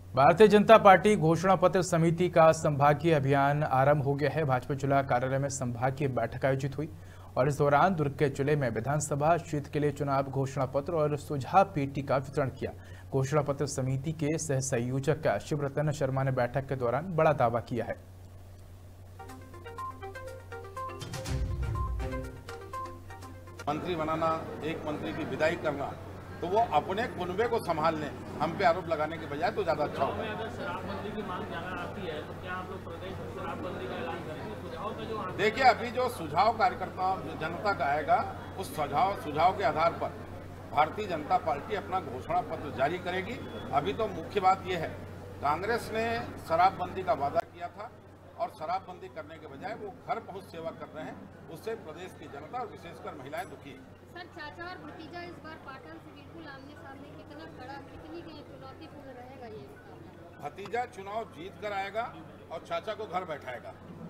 Bharatiya Janata party घोषणा पत्र समिति का संभागीय अभियान आरंभ हो गया है। भाजपा जिला कार्यालय में संभागीय बैठक आयोजित हुई और इस दौरान दुर्ग के जिले में विधानसभा क्षेत्र के लिए चुनाव घोषणा पत्र और सुझाव पेटी का वितरण किया। घोषणा पत्र समिति के सह संयोजक शिवरतन शर्मा ने बैठक के दौरान बड़ा दावा किया है। मंत्री बनाना, एक मंत्री की विदाई करना, तो वो अपने कुनबे को संभालने हम पे आरोप लगाने के बजाय तो ज्यादा अच्छा होगा। अगर शराबबंदी की मांग ज्यादा आती है तो क्या आप लोग प्रदेश में शराबबंदी का ऐलान करेंगे? सुझाव का जो देखिए, अभी जो सुझाव कार्यकर्ताओं जनता का आएगा उस सुझाव के आधार पर भारतीय जनता पार्टी अपना घोषणा पत्र जारी करेगी। अभी तो मुख्य बात यह है, कांग्रेस ने शराबबंदी का वादा किया था और शराबबंदी करने के बजाय वो घर पहुंच सेवा कर रहे हैं। उससे प्रदेश की जनता और विशेषकर महिलाएं दुखी है। सर, चाचा और भतीजा इस बार पाटन से बिल्कुल आमने सामने, कितनी चुनौतीपूर्ण रहेगा ये? भतीजा चुनाव जीत कर आएगा और चाचा को घर बैठाएगा।